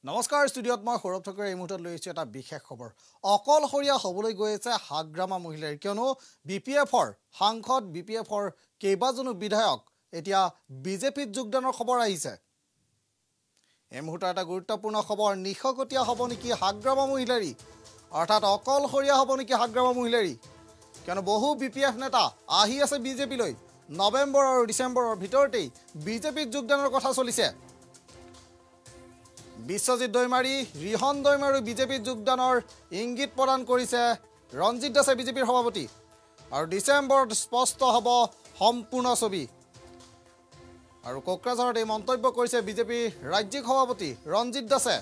নমস্কাৰ ষ্টুডিঅ'ত মই সৌৰভ ঠাকুৰে এই মুহূৰ্তত লৈ আহিছোঁ এটা বিশেষ খবৰ অকলশৰীয়া হ'বলৈ গৈ আছে হাগ্ৰামা মহিলাৰ কিয়নো বিপিএফৰ সাংসদ বিপিএফৰ কেইবাজনো বিধায়ক এতিয়া বিজেপিত যোগদানৰ খবৰ আহিছে এই মুহূৰ্তত এটা গুৰুত্বপূৰ্ণ খবৰ নিখকটীয়া হ'ব নেকি হাগ্ৰামা মহিলাৰী অৰ্থাৎ অকলশৰীয়া হ'ব নেকি হাগ্ৰামা মহিলাৰী কিয়নো বহু বিপিএফ নেতা আহি আছে বিজেপিলৈ নৱেম্বৰ আৰু ডিচেম্বৰৰ ভিতৰতেই বিজেপিত যোগদানৰ কথা চলিছে বিশ্বজিৎ দৈমাৰী ৰিহন দৈমাৰী বিজেপিত যোগদানৰ ইংগিত প্ৰদান কৰিছে ৰঞ্জিত দাসে বিজেপিৰ সভাপতি আৰু ডিচেম্বৰত স্পষ্ট হ'ব সম্পূৰ্ণ ছবি আৰু কোকৰাঝাৰত এই মন্তব্য কৰিছে বিজেপিৰ ৰাজ্যিক সভাপতি ৰঞ্জিত দাসে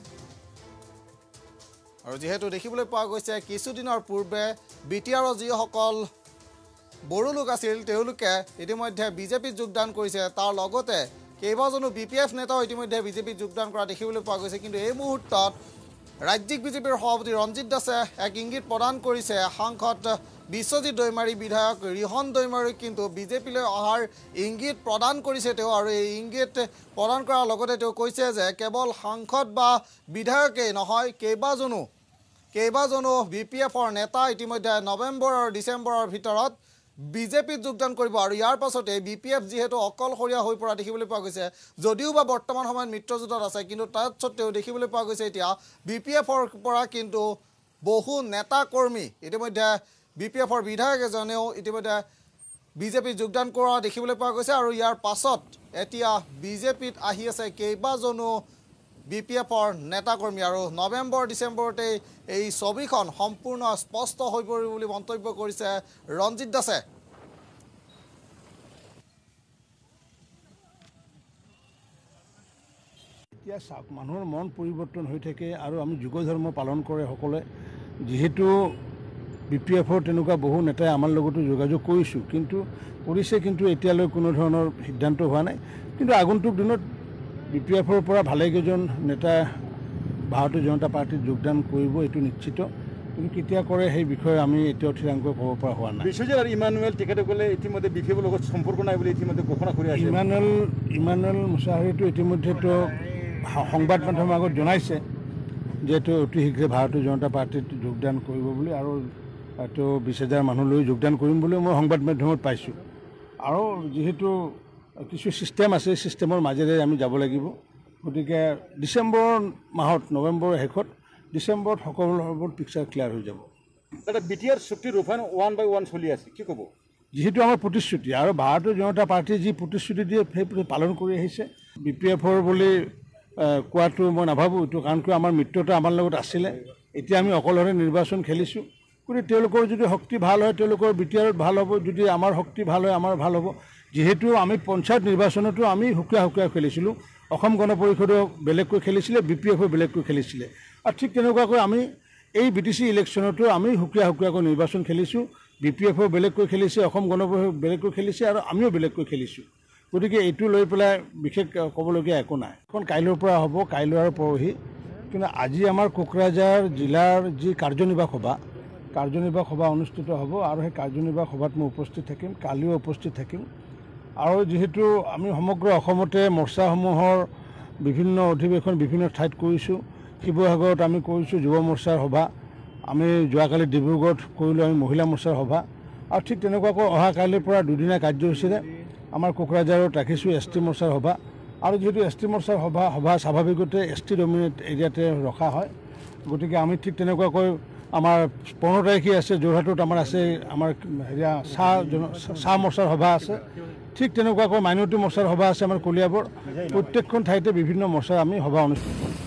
আৰু যেহেতু দেখিবলৈ পোৱা গৈছে কিছুদিনৰ পূৰ্বে বিটিআৰৰ যিসকল বড়ো লোক আছিল তেওঁলোকে ইতিমধ্যে বিজেপিত যোগদান কৰিছে তাৰ লগতে কেইবাজনো বিপিএফ নেতাও ইতিমধ্যে বিজেপিত যোগদান কৰা দেখিবলৈ পোৱা গৈছে কিন্তু এই মুহূৰ্তত ৰাজ্যিক বিজেপিৰ সভাপতি ৰঞ্জিত দাসে এক ইংগিত প্ৰদান কৰিছে সাংসদ বিশ্বজিৎ দৈমাৰী বিধায়ক ৰিহন দৈমাৰী কিন্তু বিজেপিলৈ অহাৰ ইংগিত প্ৰদান কৰিছে তেওঁ আৰু এই ইংগিত প্ৰদান কৰাৰ লগতে তেওঁ কৈছে যে কেৱল সাংসদ বা বিধায়কেই নহয় কেইবাজনো বিপিএফৰ নেতা ইতিমধ্যে নৱেম্বৰ আৰু ডিচেম্বৰৰ ভিতৰত বিজেপিত যোগদান কৰিব আৰু ইয়াৰ পাছতে বিপিএফ যেহেতু অকলশৰীয়া হৈ পৰা দেখিবলৈ পোৱা গৈছে যদিও বা বৰ্তমান সময়ত মিত্ৰজোঁটত আছে কিন্তু তাৰ সত্ত্বেও দেখিবলৈ পোৱা গৈছে এতিয়া বিপিএফৰ পৰা কিন্তু বহু নেতা কৰ্মী ইতিমধ্যে বিপিএফৰ বিধায়ক এজনেও ইতিমধ্যে বিজেপিত যোগদান কৰা দেখিবলৈ পোৱা গৈছে আৰু ইয়াৰ পাছত এতিয়া বিজেপিত আহি আছে কেইবাজনো বিপিএফৰ নেতা কৰ্মী আৰু নৱেম্বৰ ডিচেম্বৰতে এই ছবিখন সম্পূৰ্ণ স্পষ্ট হৈ পৰিব বুলি মন্তব্য কৰিছে ৰঞ্জিত দাসে এতিয়া মানুহৰ মন পৰিৱৰ্তন হৈ থাকে আৰু আমি যুগ ধৰ্ম পালন কৰে সকলে যেহেতু বিপিএফৰ তেনেকুৱা বহু নেতাই আমাৰ লগতো যোগাযোগ কৰিছোঁ কিন্তু এতিয়ালৈ কোনো ধৰণৰ সিদ্ধান্ত হোৱা নাই কিন্তু আগন্তুক দিনত বিপিএফৰ পৰা ভালেকেইজন নেতা ভাৰতীয় জনতা পাৰ্টিত যোগদান কৰিব এইটো নিশ্চিত কিন্তু কেতিয়া কৰে সেই বিষয়ে আমি এতিয়াও থিৰাংকৈ ক'ব পৰা হোৱা নাই বিশ্বজিৎ আৰু ইমানুৱেল তেখেতসকলে ইতিমধ্যে বিপিএফৰ লগত সম্পৰ্ক নাই বুলি ইতিমধ্যে ঘোষণা কৰি আছে ইমানুৱেল মুছাহাৰীটো ইতিমধ্যেতো সংবাদ মাধ্যমৰ আগত জনাইছে যে তেওঁ অতি শীঘ্ৰে ভাৰতীয় জনতা পাৰ্টিত যোগদান কৰিব বুলি আৰু তেওঁ 20,000 মানুহ লৈ যোগদান কৰিম বুলি মই সংবাদ মাধ্যমত পাইছোঁ আৰু যিহেতু কিছু ছিষ্টেম আছে ছিষ্টেমৰ মাজেৰে আমি যাব লাগিব গতিকে ডিচেম্বৰ মাহত নৱেম্বৰৰ শেষত ডিচেম্বৰত সকলোবোৰ পিকচাৰ ক্লিয়াৰ হৈ যাব এটা বিটিআৰ চুক্তি ৰূপায়ণ 1 by 1 চলি আছে কি ক'ব যিহেতু আমাৰ প্ৰতিশ্ৰুতি আৰু ভাৰতীয় জনতা পাৰ্টীয়ে যি প্ৰতিশ্ৰুতি দিয়ে সেই পালন কৰি আহিছে বিপিএফৰ বুলি কোৱাটো মই নাভাবোঁ এইটো কাৰণ কিয় আমাৰ মিত্ৰতা আমাৰ লগত আছিলে এতিয়া আমি অকলশৰে নিৰ্বাচন খেলিছোঁ গতিকে তেওঁলোকৰ যদি শক্তি ভাল হয় তেওঁলোকৰ বিটিআৰত ভাল হ'ব যদি আমাৰ শক্তি ভাল হয় আমাৰ ভাল হ'ব যেহেতু আমি পঞ্চায়ত নিৰ্বাচনতো আমি সুকীয়া খেলিছিলোঁ অসম গণ পৰিষদে বেলেগকৈ খেলিছিলে বিপিএফে বেলেগকৈ খেলিছিলে আৰু ঠিক তেনেকুৱাকৈ আমি এই বিটিচি ইলেকশ্যনতো আমি সুকীয়াকৈ নিৰ্বাচন খেলিছোঁ বিপিএফে বেলেগকৈ খেলিছে অসম গণ পৰিষদ বেলেগকৈ খেলিছে আৰু আমিও বেলেগকৈ খেলিছোঁ গতিকে এইটো লৈ পেলাই বিশেষ ক'বলগীয়া একো নাই এখন কাইলৈৰ পৰা হ'ব কাইলৈ আৰু পৰহি কিন্তু আজি আমাৰ কোকৰাঝাৰ জিলাৰ যি কাৰ্যনিৰ্বাহক সভা অনুষ্ঠিত হ'ব আৰু সেই কাৰ্যনিৰ্বাহক সভাত মই উপস্থিত থাকিম কালিও উপস্থিত থাকিম আৰু যেহেতু আমি সমগ্ৰ অসমতে মৰ্চাসমূহৰ বিভিন্ন অধিৱেশন বিভিন্ন ঠাইত কৰিছোঁ শিৱসাগৰত আমি কৰিছোঁ যুৱ মৰ্চাৰ সভা আমি যোৱাকালি ডিব্ৰুগড়ত কৰিলোঁ আমি মহিলা মৰ্চাৰ সভা আৰু ঠিক তেনেকুৱাকৈ অহা কাইলৈৰ পৰা দুদিনীয়া কাৰ্যসূচীৰে আমাৰ কোকৰাঝাৰত ৰাখিছোঁ ST মৰ্চাৰ সভা আৰু যিহেতু ST মৰ্চাৰ সভা স্বাভাৱিকতে ST ডমিনেট এৰিয়াতে ৰখা হয় গতিকে আমি ঠিক তেনেকুৱাকৈ আমাৰ 15 তাৰিখে আছে যোৰহাটত আমাৰ আছে আমাৰ হেৰিয়া চাহ মৰ্চাৰ সভা আছে ঠিক তেনেকুৱাকৈ মাইনৰিটি মৰ্চাৰ সভা আছে আমাৰ কলিয়াবৰ প্ৰত্যেকখন ঠাইতে বিভিন্ন মৰ্চাৰ আমি সভা অনুষ্ঠিত